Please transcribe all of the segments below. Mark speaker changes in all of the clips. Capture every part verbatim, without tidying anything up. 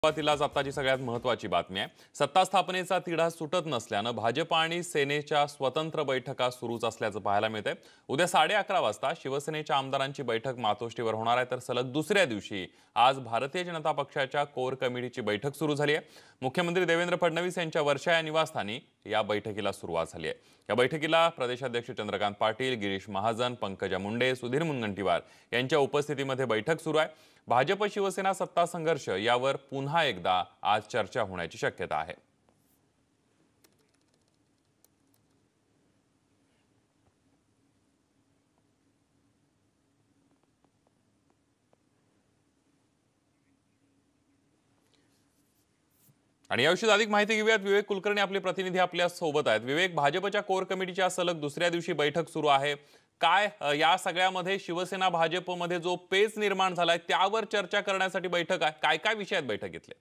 Speaker 1: सुरुवातीलाच आताची सगळ्यात महत्त्वाची बातमी आहे। सत्ता स्थापनेचा तिढा सुटत नसल्याने भाजप आणि सेनेच्या स्वतंत्र बैठका सुरूच असल्याचं पाहायला मिळतंय। उद्या साडे अकरा वाजता शिवसेनेच्या आमदारांची बैठक मातोश्रीवर होणार आहे, तर सलग दुसऱ्या दिवशी आज भारतीय जनता पक्षाच्या कोर कमिटीची बैठक सुरू झाली आहे। मुख्यमंत्री देवेंद्र फडणवीस यांच्या वर्षा या निवासस्थानी या बैठकीला सुरुवात झाली आहे। या बैठकीला प्रदेशाध्यक्ष चंद्रकांत पाटील, गिरीश महाजन, पंकजा मुंडे, सुधीर मुनगंटीवार यांच्या उपस्थितीमध्ये बैठक सुरू आहे। भाजप शिवसेना सत्ता संघर्ष यावर पुन्हा एकदा आज चर्चा होण्याची शक्यता आहे। आणि याविषयी अधिक माहिती घेऊयात। विवेक कुलकर्णी आपले प्रतिनिधी आपल्या सोबत आहेत। विवेक, भाजपच्या कोर कमिटीच्या सलग दुसऱ्या दिवशी बैठक सुरू आहे। काय या सगळ्यामध्ये शिवसेना भाजपमध्ये जो पेच निर्माण झालाय त्यावर चर्चा करण्यासाठी बैठक आहे? काय काय विषय आहेत बैठकीतले?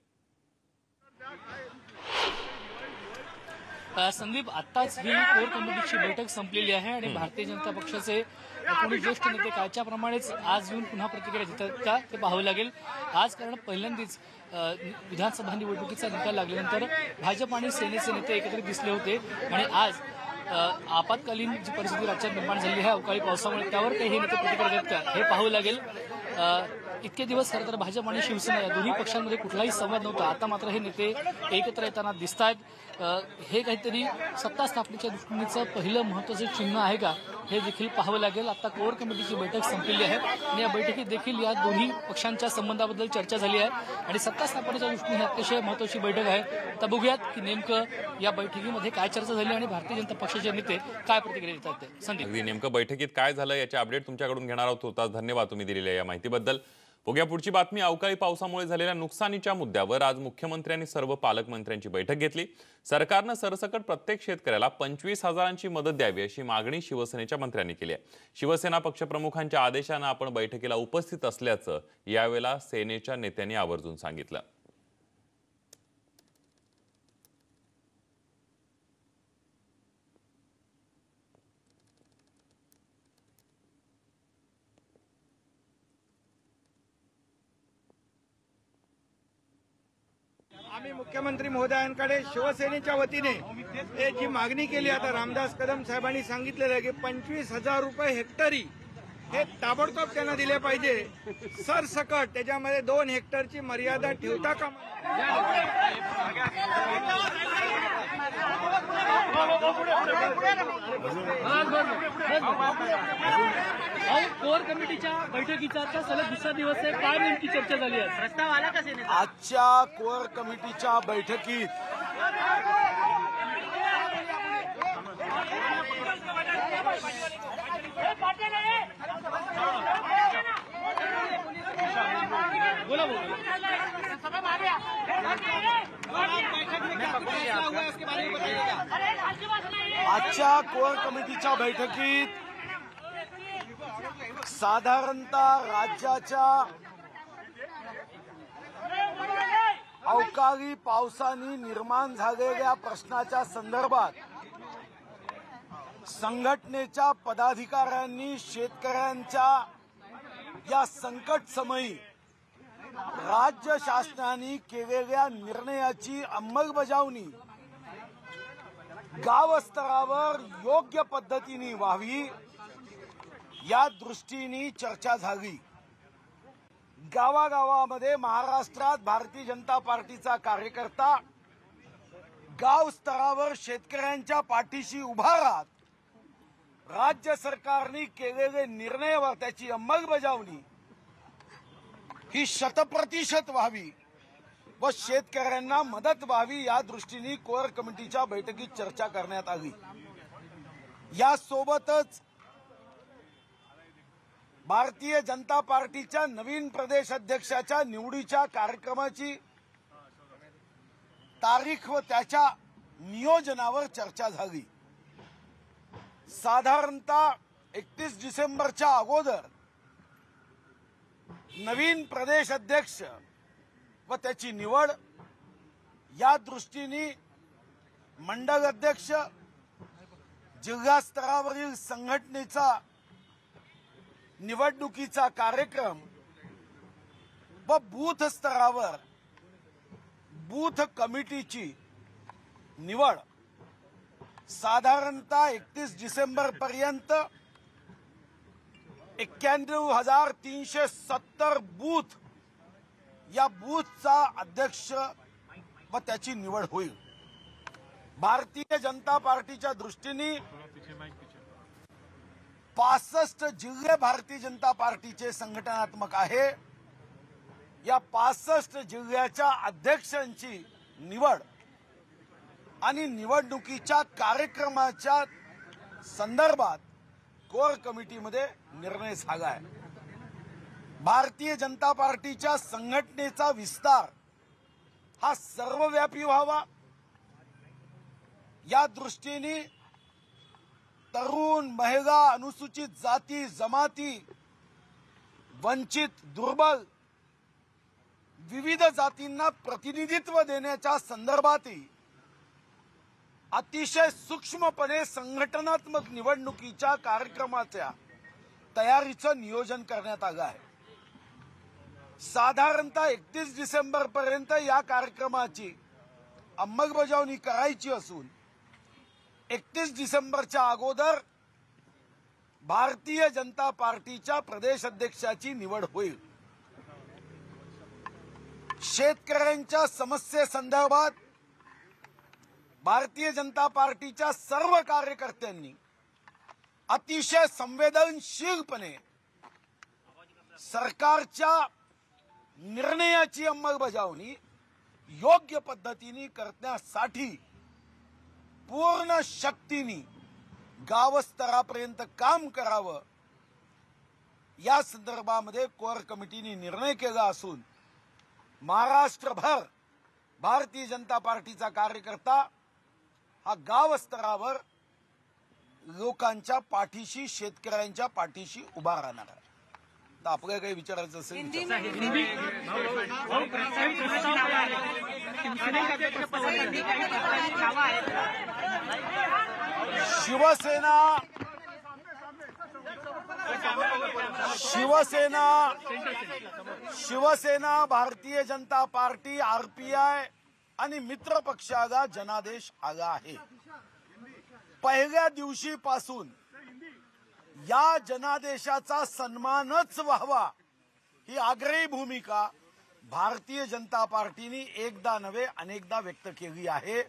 Speaker 2: संदीप, आत्ताच ही कोर कमिटीची बैठक संपलेली आहे आणि भारतीय जनता पक्षाचे कोणी ज्येष्ठ नेते कालच्या प्रमाणेच आज येऊन पुन्हा प्रतिक्रिया देतात का ते पाहावं लागेल। आज कारण पहिल्यांदाच विधानसभा निवडणुकीचा निकाल लागल्यानंतर भाजप आणि सेनेचे नेते एकत्रित दिसले होते आणि आज आपत्कालीन जी परिस्थिती राज्यात निर्माण झाली आहे अवकाळी पावसामुळे, त्यावर काही हे नेते प्रतिक्रिया देतात का हे पाहावं लागेल। इतके दिवस खरं तर भाजप आणि शिवसेना या दोन्ही पक्षांमध्ये कुठलाही संवाद नव्हता, आता मात्र हे नेते एकत्र येताना दिसत आहेत। हे काहीतरी सत्ता स्थापनेच्या दृष्टीनेचं पहिलं महत्त्वाचं चिन्ह आहे का हे देखील पाहावं लागेल। आता कोर कमिटीची बैठक संपलेली आहे आणि या बैठकीत देखील या दोन्ही पक्षांच्या संबंधाबद्दल चर्चा झाली आहे आणि सत्ता स्थापनेच्या दृष्टीने ही अतिशय महत्त्वाची बैठक आहे। आता बघूयात की नेमकं या बैठकीमध्ये काय चर्चा झाली आणि भारतीय जनता पक्षाचे नेते काय प्रतिक्रिया देतात ते। संदीप,
Speaker 1: अगदी नेमकं बैठकीत काय झालं याचे अपडेट तुमच्याकडून घेणार आहोत। होताच धन्यवाद तुम्ही दिलेल्या या माहितीबद्दल। बघूया पुढची बातमी। अवकाळी पावसामुळे झालेल्या नुकसानीच्या मुद्द्यावर आज मुख्यमंत्र्यांनी सर्व पालकमंत्र्यांची बैठक घेतली। सरकारनं सरसकट प्रत्येक शेतकऱ्याला पंचवीस हजारांची मदत द्यावी अशी मागणी शिवसेनेच्या मंत्र्यांनी केली आहे। शिवसेना पक्षप्रमुखांच्या आदेशानं आपण बैठकीला उपस्थित असल्याचं यावेळेला सेनेच्या नेत्यांनी आवर्जून सांगितलं।
Speaker 3: आम्ही मुख्यमंत्री महोदयांकडे शिवसेनेच्या वतीने हे जी मागणी केली, आता रामदास कदम साहेबांनी सांगितलेलं आहे की पंचवीस हजार रुपये हेक्टरी हे ताबडतोब त्यांना दिले पाहिजे सरसकट। त्याच्यामध्ये दोन हेक्टरची मर्यादा ठेवता का?
Speaker 2: कोर कमिटीच्या बैठकीचा आता सलग दुसरा दिवस आहे, काय नेमकी चर्चा झाली आहे? प्रस्ताव आला का सेनेचा?
Speaker 4: आजच्या कोर कमिटीच्या बैठकीत आजच्या कोर कमिटीच्या बैठकीत साधारणतः राज्याच्या अवकाळी पावसाने निर्माण झालेल्या प्रश्नाच्या संदर्भात संघटनेच्या पदाधिकाऱ्यांनी शेतकऱ्यांच्या या संकट समयी राज्य शासनाने केलेल्या निर्णयाची अंमलबजावणी गाव स्तरावर योग्य पद्धतीने व्हावी या दृष्टीने चर्चा झाली। गावागावामध्ये महाराष्ट्रात भारतीय जनता पार्टीचा कार्यकर्ता गाव स्तरावर शेतकऱ्यांच्या पाठीशी उभा राहत राज्य सरकारने केलेले निर्णयावर त्याची अंमलबजावणी ही शतप्रतिशत व्हावी व शेतकऱ्यांना मदत व्हावी या दृष्टीने कोर कमिटीच्या बैठकीत चर्चा करण्यात आली। यासोबतच भारतीय जनता पार्टीच्या नवीन प्रदेश अध्यक्षाच्या निवडीच्या कार्यक्रमाची तारीख व त्याच्या नियोजनावर चर्चा झाली। साधारणतः एकतीस डिसेंबरच्या अगोदर नवीन प्रदेश अध्यक्ष व त्याची निवड या दृष्टीने मंडल अध्यक्ष, जिल्हा स्तरावरील संघटनेचा निवडणुकीचा कार्यक्रम व बूथ स्तरावर बूथ कमिटीची निवड साधारणतः एकतीस डिसेंबर पर्यंत एक्क्याण्णव हजार तीनशे सत्तर बूथ या बूथचा अध्यक्ष व त्याची निवड होईल. भारतीय जनता पार्टीच्या दृष्टीने पासष्ट जिल्हे भारतीय जनता पार्टीचे संघटनात्मक आहे. या पासष्ट जिल्ह्याच्या अध्यक्षांची निवड आणि निवडणुकीच्या कार्यक्रमाच्या संदर्भात कोर कमिटीमध्ये निर्णय झाला आहे. भारतीय जनता पार्टीच्या संघटनेचा विस्तार हा सर्वव्यापी व्हावा या दृष्टीने तरुण, महिला, अनुसूचित जाती जमाती, वंचित, दुर्बल विविध जातींना प्रतिनिधित्व देण्याच्या संदर्भातही अतिशय सूक्ष्मपणे संघटनात्मक निवडणुकीच्या कार्यक्रमाच्या तयारीचं नियोजन करण्यात आलं आहे. साधारणतः एकतीस डिसेंबर पर्यंत या कार्यक्रमाची अंमलबजावणी करायची असून एकतीस डिसेंबरच्या अगोदर भारतीय जनता पार्टीच्या प्रदेश अध्यक्षाची निवड होईल. शेतकऱ्यांच्या समस्येसंदर्भात भारतीय जनता पार्टीच्या सर्व कार्यकर्त्यांनी अतिशय संवेदनशीलपणे सरकारच्या निर्णयाची अंमलबजावणी योग्य पद्धतीने करण्यासाठी पूर्ण शक्तीने गावस्तरापर्यंत काम करावं या संदर्भामध्ये कोर कमिटीने निर्णय केला असून महाराष्ट्रभर भारतीय जनता पार्टीचा कार्यकर्ता हा गाव स्तरावर लोकांच्या पाठीशी, शेतकऱ्यांच्या पाठीशी उभा राहणार आहे. तर आपल्याला काही विचारायचं असेल शिवसेना शिवसेना शिवसेना भारतीय जनता पार्टी, आरपीआय आणि मित्र पक्षाला जनादेश आला आहे. पहिल्या दिवशीपासून या जनादेशाचा सन्मानच व्हावा ही आग्रही भूमिका भारतीय जनता पार्टीने एकदा नव्हे अनेकदा व्यक्त केली आहे.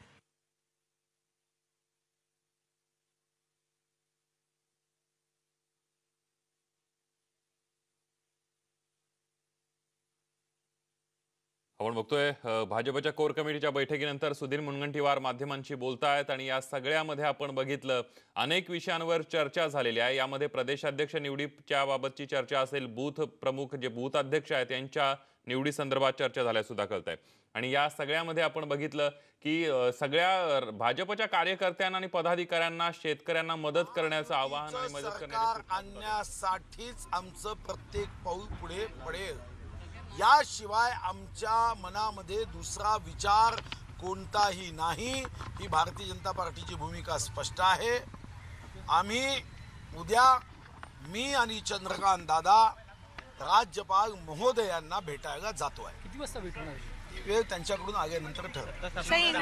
Speaker 1: आपण बघतोय अ, भाजपच्या कोर कमिटीच्या बैठकीनंतर सुधीर मुनगंटीवार माध्यमांशी बोलतायत आणि या सगळ्यामध्ये आपण बघितलं अनेक विषयांवर चर्चा झालेली आहे. यामध्ये प्रदेशाध्यक्ष निवडीच्या बाबतची चर्चा असेल, बूथ प्रमुख जे बूथ अध्यक्ष आहेत त्यांच्या निवडी संदर्भात चर्चा झाल्या सुद्धा कळतंय. आणि या सगळ्यामध्ये आपण बघितलं की अ, सगळ्या भाजपच्या कार्यकर्त्यांना आणि पदाधिकाऱ्यांना शेतकऱ्यांना मदत करण्याचं आवाहन आणि मदत
Speaker 4: सरकार आणण्यासाठीच आमचं प्रत्येक पाऊल पुढे पडेल. याशिवाय आमच्या मनामध्ये दुसरा विचार कोणताही नाही. ही भारतीय जनता पार्टीची भूमिका स्पष्ट आहे. आम्ही उद्या मी आणि चंद्रकांत दादा राज्यपाल महोदयांना भेटायला जातो आहे.
Speaker 2: किती वाजता भेट होणार?
Speaker 4: वेळ त्यांच्याकडून आल्यानंतर ठरवतो.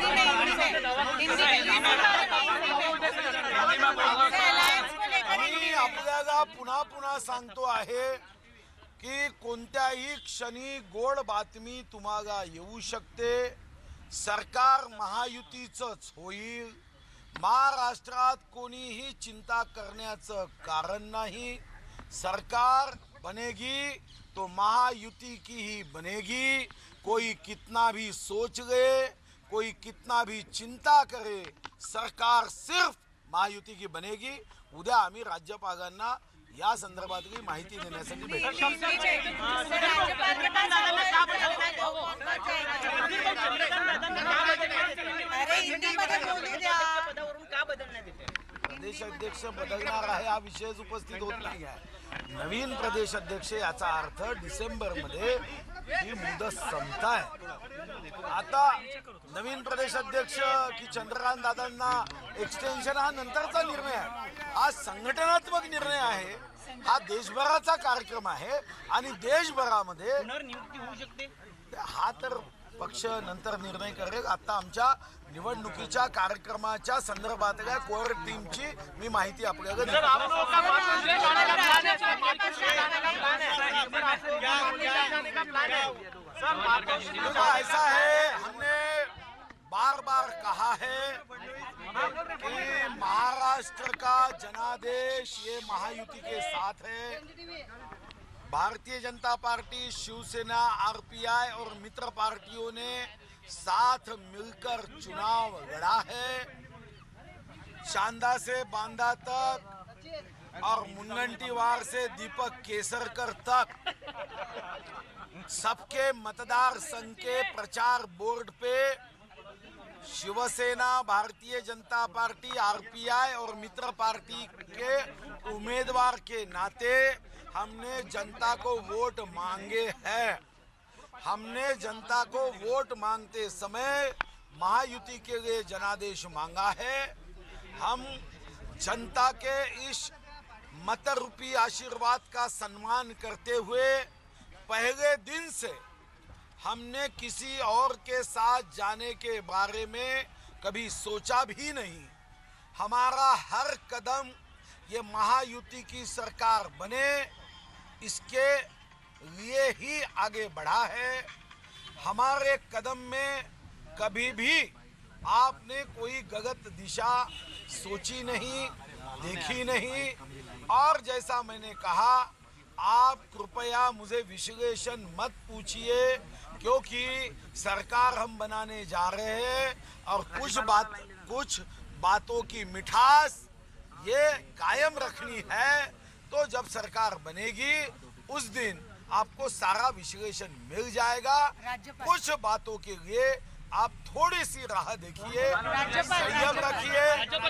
Speaker 4: मी आपल्याला पुन्हा पुन्हा सांगतो आहे की कोणत्याही क्षणी गोड बातमी तुम्हाला येऊ शकते. सरकार महायुतीचंच होईल. महाराष्ट्रात कोणीही चिंता करण्याचं कारण नाही. सरकार बनेगी तो महायुती की ही बनेगी. कोई कितना भी सोच ले, कोई कितना भी चिंता करे, सरकार सिर्फ महायुती की बनेगी. उद्या आम्ही राज्यपालांना या संदर्भातली माहिती देण्यासाठी प्रदेश अध्यक्ष बदलणार आहे हा विषयच उपस्थित होत नाही आहे. नवीन प्रदेश अध्यक्ष याचा अर्थ डिसेंबर मध्ये ही मुदत संपताय. आता नवीन प्रदेश अध्यक्ष की चंद्रकांत दादांना एक्सटेन्शन हा नंतरचा निर्णय आहे. हा संघटनात्मक निर्णय आहे. हा देशभराचा कार्यक्रम आहे आणि देशभरामध्ये
Speaker 5: पुनर्नियुक्ती होऊ शकते.
Speaker 4: हा तर पक्ष नंतर निर्णय करेल. आता आमच्या निवडणुकीच्या कार्यक्रमाच्या संदर्भातल्या कोर टीमची मी माहिती आपल्याला देतो. ऐसा है, हमने बार बार कहा है कि महाराष्ट्र का जनादेश ये महायुति के साथ है. भारतीय जनता पार्टी, शिवसेना, आरपीआई और मित्र पार्टियों ने साथ मिलकर चुनाव लड़ा है. चांदा से बांदा तक और मुनगंटीवार से दीपक केसरकर तक सबके मतदार संघ के प्रचार बोर्ड पे शिवसेना, भारतीय जनता पार्टी, आरपीआई और मित्र पार्टी के उम्मीदवार के नाते हमने जनता को वोट मांगे हैं. हमने जनता को वोट मांगते समय महायुति के लिए जनादेश मांगा है. हम जनता के इस मत रूपी आशीर्वाद का सम्मान करते हुए पहले दिन से हमने किसी और के साथ जाने के बारे में कभी सोचा भी नहीं. हमारा हर कदम ये महायुति की सरकार बने इसके लिए ही आगे बढ़ा है. हमारे कदम में कभी भी आपने कोई गलत दिशा सोची नहीं, देखी नहीं. और जैसा मैंने कहा, आप कृपया मुझे विश्लेषण मत पूछिए, क्योंकि सरकार हम बनाने जा रहे हैं और कुछ बात कुछ बातों की मिठास ये कायम रखनी है. तो जब सरकार बनेगी उस दिन आपको सारा विश्लेषण मिल जाएगा. कुछ बातों के लिए आप थोड़ी सी राह देखिए, संयम रखिए.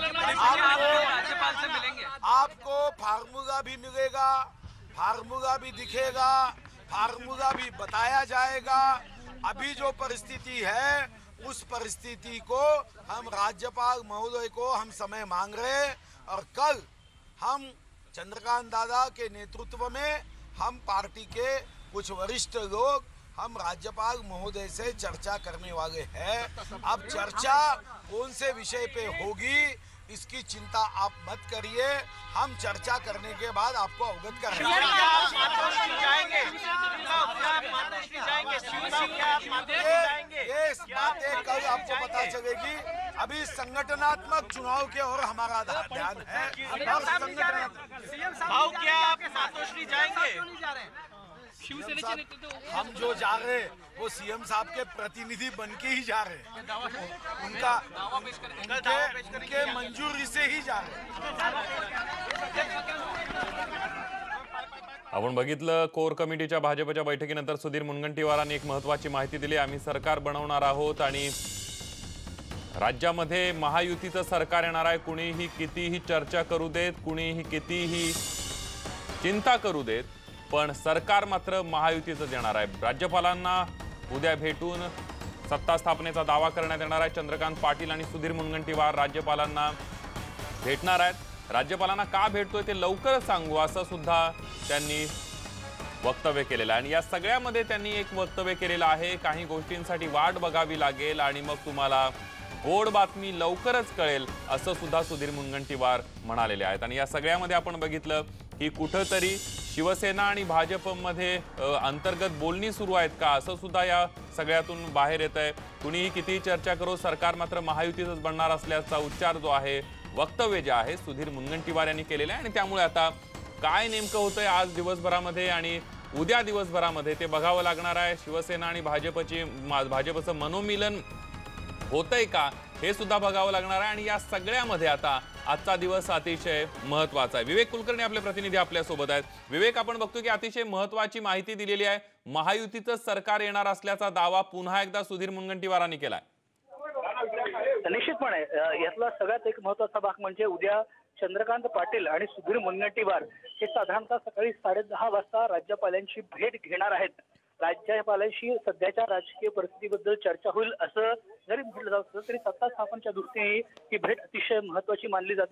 Speaker 4: आपको आपको फार्मूला भी मिलेगा, फार्मूला भी दिखेगा, फार्मूला भी बताया जाएगा. अभी जो परिस्थिति है उस परिस्थिति को हम राज्यपाल महोदय को हम समय मांग रहे हैं और कल हम चंद्रकांत दादा के नेतृत्व में हम पार्टी के कुछ वरिष्ठ लोग हम राज्यपाल महोदय से चर्चा करने वाले हैं. अब चर्चा कौन से विषय पे होगी इसकी चिंता आप मत करिए. हम चर्चा करने के बाद आपको अवगत करेंगे. ये बातें कल आपको पता चलेगी. अभी संगठनात्मक चुनाव के और हमारा ध्यान है. और संगठनात्मक
Speaker 5: क्या आप मातोश्री जाएंगे?
Speaker 2: शिवसेनेचे नेतृत्व
Speaker 4: हम जो जा रहे हैं वो सीएम साहब के प्रतिनिधि बन के ही जा रहे हैं. उनका उनके, उनके मंजूरी से ही जा रहे हैं.
Speaker 1: आपण बघितलं कोर कमिटीच्या भाजपच्या बैठकीनंतर सुधीर मुनगंटीवारांनी एक महत्त्वाची माहिती दिली. आम्ही सरकार बनवणार आहोत आणि राज्यामध्ये महायुतीचं सरकार येणार आहे. कुणीही कितीही चर्चा करू देत, कुणीही कितीही चिंता करू देत, पण सरकार मात्र महायुतीचं देणार आहे. राज्यपालांना उद्या भेटून सत्ता स्थापनेचा दावा करण्यात येणार आहे. चंद्रकांत पाटील आणि सुधीर मुनगंटीवार राज्यपालांना भेटणार आहेत. राज्यपालांना का भेटतोय ते लवकरच सांगू असं सुद्धा त्यांनी वक्तव्य केलेलं आहे. आणि या सगळ्यामध्ये त्यांनी एक वक्तव्य केलेलं आहे, काही गोष्टींसाठी वाट बघावी लागेल आणि मग तुम्हाला गोड बातमी लवकरच कळेल असं सुद्धा सुधीर मुनगंटीवार म्हणालेले आहेत. आणि या सगळ्यामध्ये आपण बघितलं की कुठंतरी शिवसेना आणि भाजपमध्ये अंतर्गत बोलणी सुरू आहेत का असं सुद्धा या सगळ्यातून बाहेर येत आहे. कुणीही कितीही चर्चा करो, सरकार मात्र महायुतीचंच बनणार असल्याचा उच्चार जो आहे, वक्तव्य जे आहे सुधीर मुनगंटीवार यांनी केलेलं आहे. आणि त्यामुळे आता काय नेमकं होतंय आज दिवसभरामध्ये आणि उद्या दिवसभरामध्ये ते बघावं लागणार आहे. शिवसेना आणि भाजपची भाजपचं मनोमिलन होतंय का हे सुद्धा बघावं लागणार आहे. आणि या सगळ्यामध्ये आता आजचा दिवस अतिशय महत्त्वाचा आहे. विवेक कुलकर्णी आपले प्रतिनिधी आपल्या सोबत आहेत. विवेक, आपण बघतो की अतिशय महत्त्वाची माहिती दिलेली आहे. महायुतीचं सरकार येणार असल्याचा दावा पुन्हा एकदा सुधीर मुनगंटीवारांनी केलाय.
Speaker 6: निश्चितपणे यातला सगळ्यात एक महत्त्वाचा भाग म्हणजे उद्या चंद्रकांत पाटील आणि सुधीर मुनगंटीवार हे साधारणतः सकाळी साडेदहा वाजता राज्यपालांची भेट घेणार आहेत. राज्यपालांशी सध्याच्या राजकीय परिस्थितीबद्दल चर्चा होईल असं जरी म्हटलं जात असलं तरी सत्ता स्थापनेच्या दृष्टीने ही भेट अतिशय महत्त्वाची मानली जाते.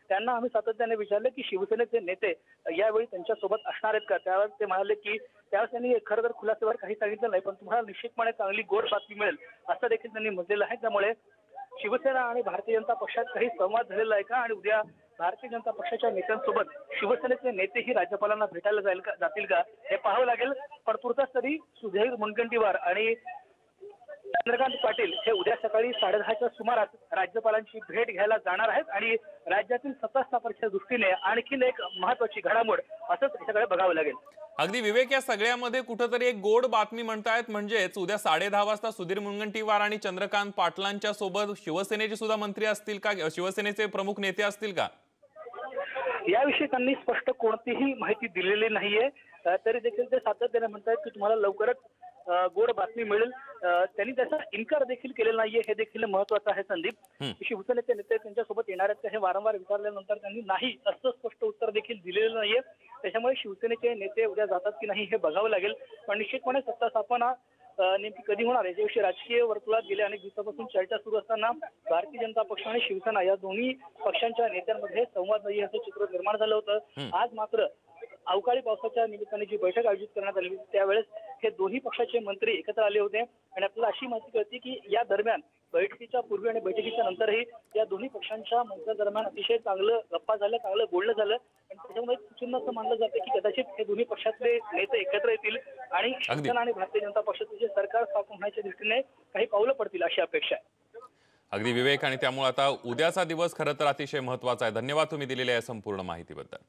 Speaker 6: त्यांना आम्ही सातत्याने विचारले की शिवसेनेचे नेते यावेळी त्यांच्यासोबत असणार आहेत का. त्यावर ते म्हणाले की त्यावेळेस त्यांनी खरं तर खुलासेवर काही सांगितलं नाही, पण तुम्हाला निश्चितपणे चांगली गोड बातमी मिळेल असं देखील त्यांनी म्हटलेलं आहे. त्यामुळे शिवसेना आणि भारतीय जनता पक्षात काही संवाद झालेला आहे का आणि उद्या भारतीय जनता पक्षाच्या नेत्यांसोबत शिवसेनेचे नेतेही राज्यपालांना भेटायला जाईल का जातील का हे पाहावं लागेल. पण पुरताच तरी सुधीर मुनगंटीवार आणि चंद्रकांत पाटील हे उद्या सकाळी साडेदहाच्या सुमारास राज्यपालांची भेट घ्यायला जाणार आहेत आणि राज्यातील सत्ता स्थापनेच्या दृष्टीने आणखीन एक महत्वाची घडामोड असंच सगळं बघावं लागेल.
Speaker 1: अगदी विवेक, या सगळ्यामध्ये कुठेतरी एक गोड बातमी म्हणतायत, म्हणजेच उद्या साडे दहा वाजता सुधीर मुनगंटीवार आणि चंद्रकांत पाटलांच्या सोबत शिवसेनेचे सुद्धा मंत्री असतील का, शिवसेनेचे प्रमुख नेते असतील का?
Speaker 6: याविषयी त्यांनी स्पष्ट कोणतीही माहिती दिलेली नाहीये. तरी देखील ते सातत्याने म्हणतात की तुम्हाला लवकरच गोड बातमी मिळेल. त्यांनी त्याचा इन्कार देखील केलेला नाहीये, हे देखील महत्वाचं आहे. संदीप, शिवसेनेचे नेते त्यांच्यासोबत येणार आहेत का हे वारंवार विचारल्यानंतर त्यांनी नाही असं स्पष्ट उत्तर देखील दिलेलं नाहीये. त्याच्यामुळे शिवसेनेचे नेते उद्या जातात की नाही हे बघावं लागेल. पण निश्चितपणे सत्ता स्थापना नेमकी कधी होणार याच्याविषयी राजकीय वर्तुळात गेल्या अनेक दिवसापासून चर्चा सुरू असताना भारतीय जनता पक्ष आणि शिवसेना या दोन्ही पक्षांच्या नेत्यांमध्ये संवाद नाही असं चित्र निर्माण झालं होतं. आज मात्र अवकाळी पावसाच्या निमित्ताने जी बैठक आयोजित करण्यात आली त्यावेळेस हे दोन्ही पक्षाचे मंत्री एकत्र आले होते आणि आपल्याला अशी माहिती कळते की या दरम्यान बैठकीच्या पूर्वी आणि बैठकीच्या नंतरही या दोन्ही पक्षांच्या मंत्र्यांदरम्यान अतिशय चांगलं गप्पा झालं, चांगलं बोलणं झालं आणि त्याच्यामुळे चिन्ह असं मानलं जाते की कदाचित हे दोन्ही पक्षातले नेते एकत्र येतील आणि शिवसेना आणि भारतीय जनता पक्षाचे जे सरकार स्थापन होण्याच्या दृष्टीने काही पावलं पडतील अशी अपेक्षा आहे.
Speaker 1: अगदी विवेक, आणि त्यामुळे आता उद्याचा दिवस खरं तर अतिशय महत्वाचा आहे. धन्यवाद तुम्ही दिलेल्या या संपूर्ण माहितीबद्दल.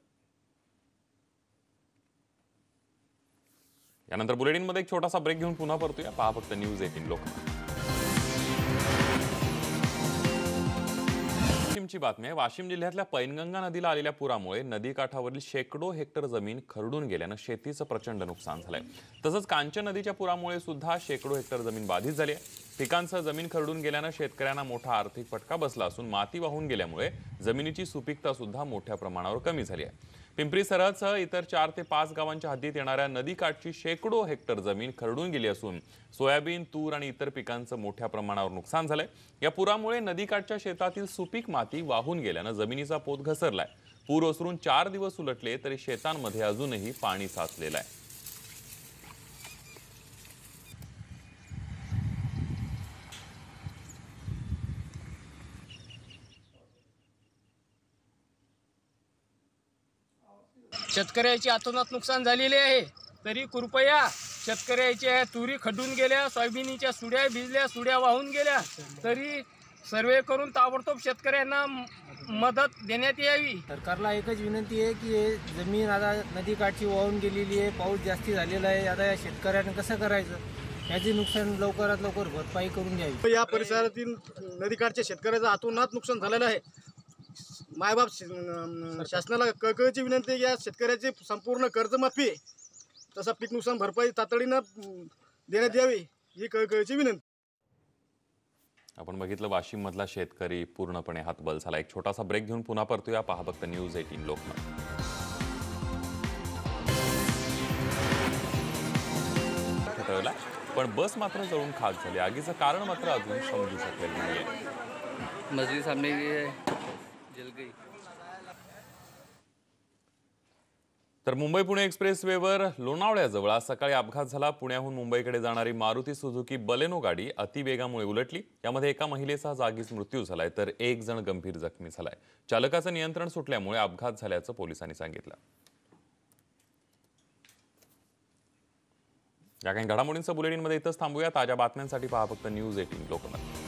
Speaker 1: यानंतर बुलेटिनमध्ये एक छोटासा ब्रेक घेऊन पुन्हा परतूया. पहा फक्त न्यूज एटीन लोकमत. वाशिमची बातमी आहे. वाशिम जिल्ह्यातल्या पैनगंगा नदीला आलेल्या पुरामुळे नदीकाठावरील शेकडो हेक्टर जमीन खरडून गेल्यानं शेतीचं प्रचंड नुकसान झालंय. तसंच कांचन नदीच्या पुरामुळे सुद्धा शेकडो हेक्टर जमीन बाधित झाली आहे. पिकांसह जमीन खरडून गेल्यानं शेतकऱ्यांना मोठा आर्थिक फटका बसला असून माती वाहून गेल्यामुळे जमिनीची सुपीकता सुद्धा मोठ्या प्रमाणावर कमी झाली आहे. पिंपरी सरहदसह इतर चार ते पाच गावांच्या हद्दीत येणाऱ्या नदीकाठची शेकडो हेक्टर जमीन खरडून गेली असून सोयाबीन, तूर आणि इतर पिकांचं मोठ्या प्रमाणावर नुकसान झालंय. या पुरामुळे नदीकाठच्या शेतातील सुपीक माती वाहून गेल्यानं जमिनीचा पोत घसरलाय. पूर ओसरून चार दिवस उलटले तरी शेतांमध्ये अजूनही पाणी साचलेलं आहे.
Speaker 7: शेतकऱ्याची अतोनात नुकसान झालेले आहे. तरी कृपया शेतकऱ्याच्या तुरी खड्डून गेल्या, सोयाबीनच्या सुड्या भिजल्या, सुड्या वाहून गेल्या, तरी सर्वे करून ताबडतोब शेतकऱ्यांना मदत देण्यात यावी.
Speaker 8: सरकारला एकच विनंती आहे की हे जमीन आता नदीकाठची वाहून गेलेली आहे, पाऊस जास्ती झालेला आहे. आता या शेतकऱ्यांना कसं करायचं, याचे नुकसान लवकरात लवकर भरपाई करून द्यावी.
Speaker 9: या परिसरातील नदीकाठच्या शेतकऱ्याचं अतोनात नुकसान झालेलं आहे. मायबाप शासनाला कळकळीची विनंती आहे की या शेतकऱ्याची संपूर्ण कर्जमाफी तसा पीक नुकसान भरपाई तातडीनं देण्यात यावी, ही कळकळीची विनंती.
Speaker 1: आपण बघितलं वाशिम मधला शेतकरी पूर्णपणे हतबल झाला. एक छोटासा ब्रेक घेऊन पुन्हा परतूया. पहा फक्त न्यूज एटीन लोकमत. पण बस मात्र जळून खाक झाली. आगीचं कारण मात्र अजून समजू शकलेलं नाहीये.
Speaker 10: मस्जिद सामने जल गई.
Speaker 1: तर मुंबई पुणे एक्सप्रेसवेवर लोणावळ्याजवळ आज सकाळी अपघात झाला. पुण्याहून मुंबईकडे जाणारी मारुती सुझुकी बलेनो गाडी अतिवेगामुळे उलटली. यामध्ये एका महिलेचा जागीच मृत्यू झालाय तर एक जण गंभीर जखमी झालाय. चालकाचं नियंत्रण सुटल्यामुळे अपघात झाल्याचं पोलिसांनी सांगितलं. या काही घडामोडींचं बुलेटिनमध्ये इथंच थांबूया. ताज्या बातम्यांसाठी पहा फक्त न्यूज एटीन लोकमत.